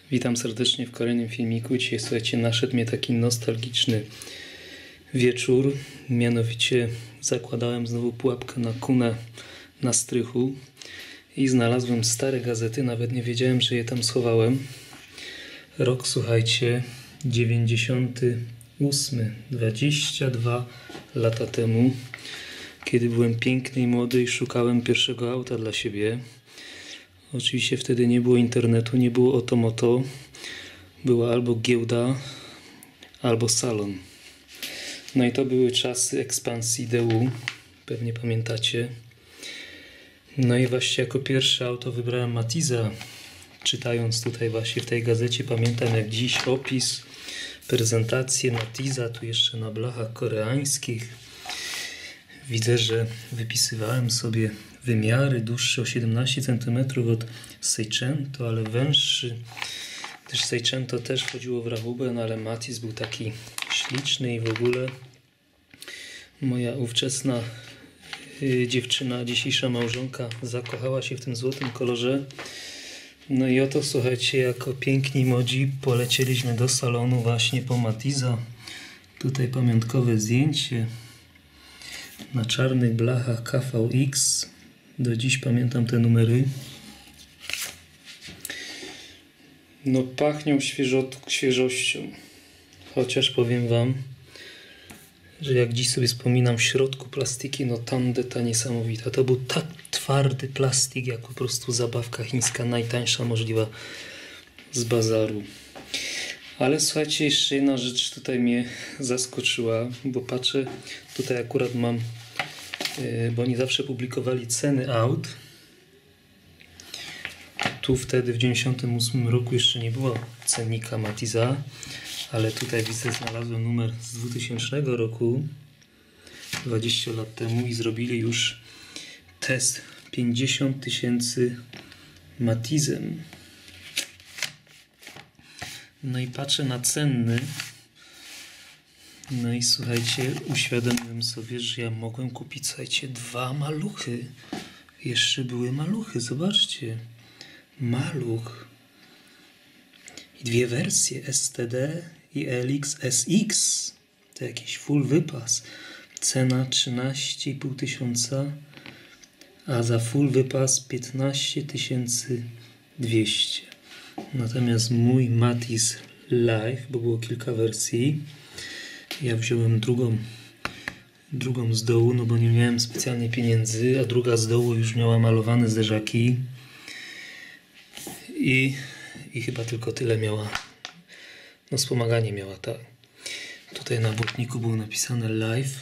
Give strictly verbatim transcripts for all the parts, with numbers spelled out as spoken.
Witam serdecznie w kolejnym filmiku. Dzisiaj, słuchajcie, naszedł mnie taki nostalgiczny wieczór. Mianowicie zakładałem znowu pułapkę na kunę na strychu i znalazłem stare gazety. Nawet nie wiedziałem, że je tam schowałem. Rok, słuchajcie, dziewięćdziesiąty ósmy, dwadzieścia dwa lata temu, kiedy byłem piękny i młody i szukałem pierwszego auta dla siebie. Oczywiście wtedy nie było internetu, nie było otomoto. Była albo giełda, albo salon. No i to były czasy ekspansji D U, pewnie pamiętacie. No i właśnie jako pierwsze auto wybrałem Matiza. Czytając tutaj właśnie w tej gazecie, pamiętam jak dziś opis, prezentację Matiza, tu jeszcze na blachach koreańskich. Widzę, że wypisywałem sobie wymiary, dłuższy o siedemnaście centymetrów od Seicento, ale węższy. Też Seicento też wchodziło w rachubę, no ale Matiz był taki śliczny i w ogóle moja ówczesna y, dziewczyna, dzisiejsza małżonka zakochała się w tym złotym kolorze. No i oto, słuchajcie, jako piękni młodzi polecieliśmy do salonu właśnie po Matiza. Tutaj pamiątkowe zdjęcie na czarnych blachach K V X. Do dziś pamiętam te numery. No pachnią świeżot, świeżością. Chociaż powiem wam, że jak dziś sobie wspominam w środku plastiki, no tandeta niesamowita. To był tak twardy plastik, jak po prostu zabawka chińska, najtańsza możliwa z bazaru. Ale słuchajcie, jeszcze jedna rzecz tutaj mnie zaskoczyła, bo patrzę, tutaj akurat mam, bo oni zawsze publikowali ceny aut. Tu wtedy w dziewięćdziesiątym ósmym roku jeszcze nie było cennika Matiza, ale tutaj widzę, znalazłem numer z dwutysięcznego roku, dwadzieścia lat temu, i zrobili już test pięćdziesiąt tysięcy Matizem. No i patrzę na cenny. No i słuchajcie, uświadomiłem sobie, że ja mogłem kupić, słuchajcie, dwa maluchy. Jeszcze były maluchy, zobaczcie. Maluch. I dwie wersje, S T D i L X S X. To jakiś full wypas. Cena trzynaście i pół tysiąca, a za full wypas piętnaście tysięcy dwieście. Natomiast mój Matiz Live, bo było kilka wersji, ja wziąłem drugą, drugą z dołu, no bo nie miałem specjalnie pieniędzy, a druga z dołu już miała malowane zderzaki i, i chyba tylko tyle miała, no wspomaganie miała, tak. Tutaj na błotniku było napisane Live.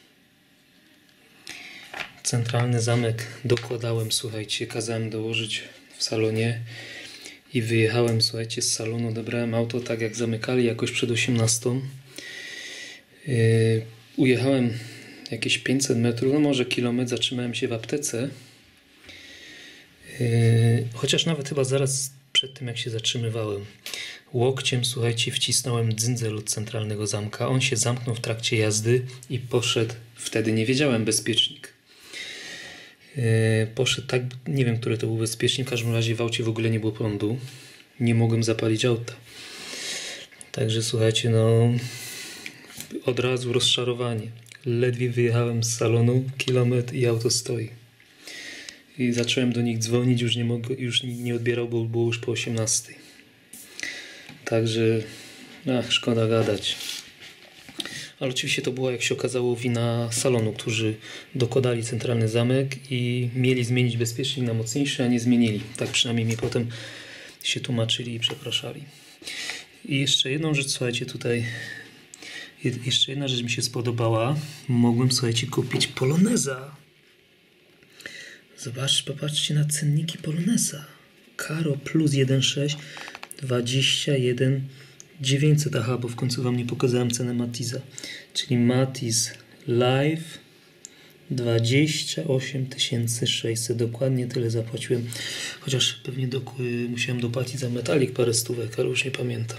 Centralny zamek dokładałem, słuchajcie, kazałem dołożyć w salonie. I wyjechałem, słuchajcie, z salonu, odebrałem auto tak jak zamykali jakoś przed osiemnastą. Yy, ujechałem jakieś pięćset metrów, no może kilometr, zatrzymałem się w aptece. Yy, chociaż nawet chyba zaraz przed tym jak się zatrzymywałem. Łokciem, słuchajcie, wcisnąłem dzyndzel od centralnego zamka. On się zamknął w trakcie jazdy i poszedł, wtedy nie wiedziałem, bezpiecznik. Yy, poszedł tak, nie wiem, który to był bezpiecznik, w każdym razie w aucie w ogóle nie było prądu, nie mogłem zapalić auta, także słuchajcie, no od razu rozczarowanie, ledwie wyjechałem z salonu, kilometr i auto stoi i zacząłem do nich dzwonić, już nie mogę, już nie odbierał, bo było już po osiemnastej, także ach, szkoda gadać. Ale oczywiście to była, jak się okazało, wina salonu, którzy dokładali centralny zamek i mieli zmienić bezpiecznik na mocniejszy, a nie zmienili. Tak przynajmniej mi potem się tłumaczyli i przepraszali. I jeszcze jedną rzecz, słuchajcie, tutaj, jeszcze jedna rzecz mi się spodobała. Mogłem, słuchajcie, kupić Poloneza. Zobaczcie, popatrzcie na cenniki Poloneza. Karo plus jeden sześć, dwadzieścia jeden dziewięćset, aha, bo w końcu wam nie pokazałem cenę Matiza, czyli Matiz Live dwadzieścia osiem tysięcy sześćset, dokładnie tyle zapłaciłem, chociaż pewnie do, musiałem dopłacić za metalik parę stówek, ale już nie pamiętam.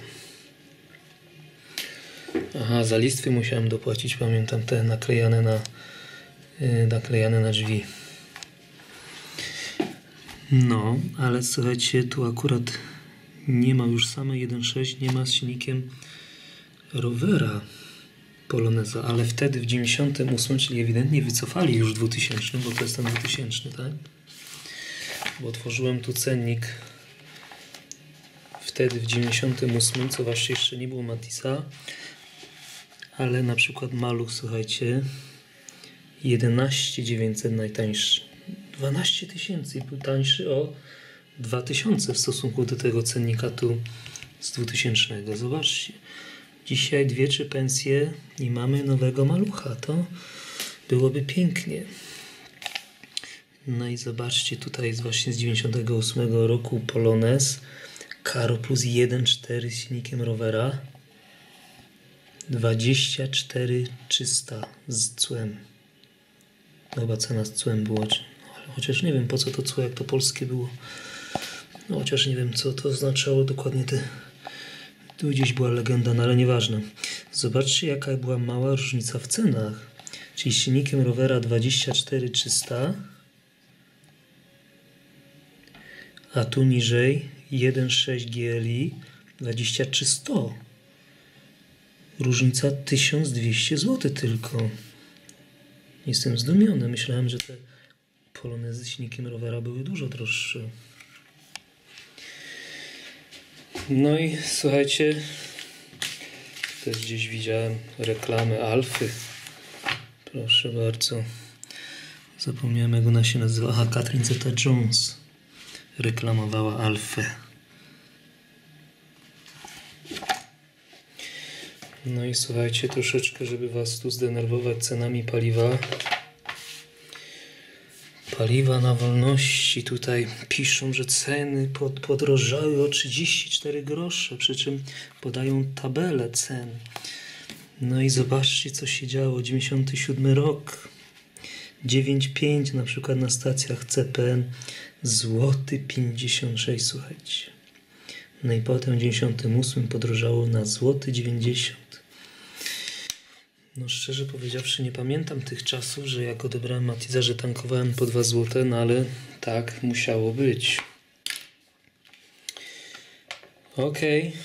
Aha, za listwy musiałem dopłacić, pamiętam, te naklejane na, yy, naklejane na drzwi. No, ale słuchajcie, tu akurat Nie ma już same jeden sześć, nie ma z silnikiem Rovera Poloneza, ale wtedy w dziewięćdziesiątym ósmym, czyli ewidentnie wycofali już w dwutysięcznym, bo to jest ten dwutysięczny, tak? Bo otworzyłem tu cennik wtedy w dziewięćdziesiątym ósmym, co właśnie jeszcze nie było Matisa, ale na przykład Maluch, słuchajcie, jedenaście tysięcy dziewięćset najtańszy, dwanaście tysięcy był tańszy o dwa tysiące w stosunku do tego cennika tu z dwutysięcznego. Zobaczcie, dzisiaj dwie, trzy pensje i mamy nowego Malucha, to byłoby pięknie. No i zobaczcie, tutaj jest właśnie z dziewięćdziesiątego ósmego roku Polonez Karo plus jeden cztery z silnikiem Rovera, dwadzieścia cztery tysiące trzysta z cłem. Chyba cena z cłem była, chociaż nie wiem po co to cło, jak to polskie było. No, chociaż nie wiem co to oznaczało dokładnie te. Tu gdzieś była legenda, no ale nieważne. Zobaczcie jaka była mała różnica w cenach. Czyli z silnikiem Rovera dwadzieścia cztery tysiące trzysta, a tu niżej jeden sześć G L I dwadzieścia trzy tysiące sto. Różnica tysiąc dwieście złotych tylko. Jestem zdumiony. Myślałem, że te Polonezy z silnikiem Rovera były dużo droższe. No i słuchajcie, też gdzieś widziałem reklamę Alfy. Proszę bardzo. Zapomniałem jak ona się nazywa. Aha, Catherine Zeta-Jones reklamowała Alfę. No i słuchajcie, troszeczkę, żeby was tu zdenerwować cenami paliwa. Paliwa na wolności. Tutaj piszą, że ceny pod, podrożały o trzydzieści cztery grosze, przy czym podają tabelę cen. No i zobaczcie, co się działo. dziewięćdziesiąty siódmy rok. dziewięć pięć na przykład na stacjach C P N. Złoty pięćdziesiąt sześć, słuchajcie. No i potem w dziewięćdziesiątym ósmym podrożało na złoty dziewięćdziesiąt. No szczerze powiedziawszy nie pamiętam tych czasów, że jak odebrałem Matiza, że tankowałem po dwa złote, no ale tak musiało być. Okej. Okay.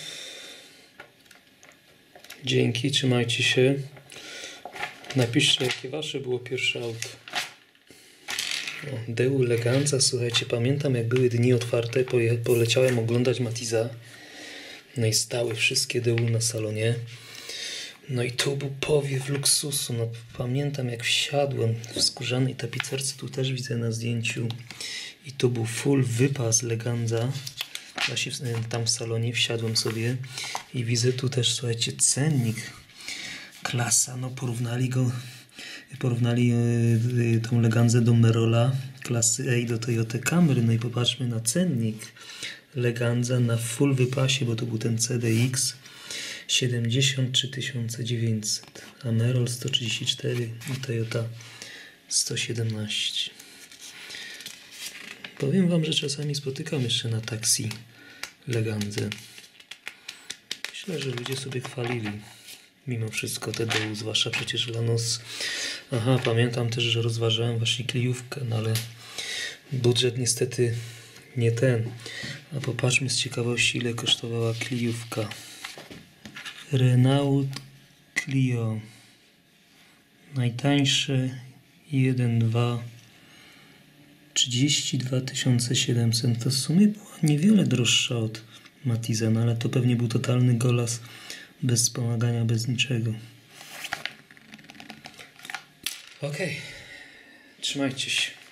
Dzięki, trzymajcie się. Napiszcie jakie wasze było pierwsze auto. O, Deu Leganza, słuchajcie, pamiętam jak były dni otwarte, poleciałem oglądać Matiza. No i stały wszystkie Deu na salonie. No i tu był powiew luksusu. No, pamiętam jak wsiadłem w skórzanej tapicerce, tu też widzę na zdjęciu. I tu był full wypas Leganza. Właśnie tam w salonie wsiadłem sobie i widzę tu też, słuchajcie, cennik. Klasa, no porównali go, porównali yy, tą Leganzę do Merola klasy A do Toyota Camry. No i popatrzmy na cennik. Leganza na full wypasie, bo to był ten C D X. siedemdziesiąt trzy tysiące dziewięćset, a Merol sto trzydzieści cztery i Toyota sto siedemnaście. Powiem wam, że czasami spotykam jeszcze na taksi Legandzę. Myślę, że ludzie sobie chwalili mimo wszystko te Deu, zwłaszcza przecież Lanos. Aha, pamiętam też, że rozważałem właśnie Cliówkę, no ale budżet niestety nie ten. A popatrzmy z ciekawości, ile kosztowała Cliówka. Renault Clio. Najtańsze jeden dwa trzydzieści dwa tysiące siedemset. To w sumie była niewiele droższa od Matiza, no ale to pewnie był totalny golas bez wspomagania, bez niczego. Okej. Okay. Trzymajcie się.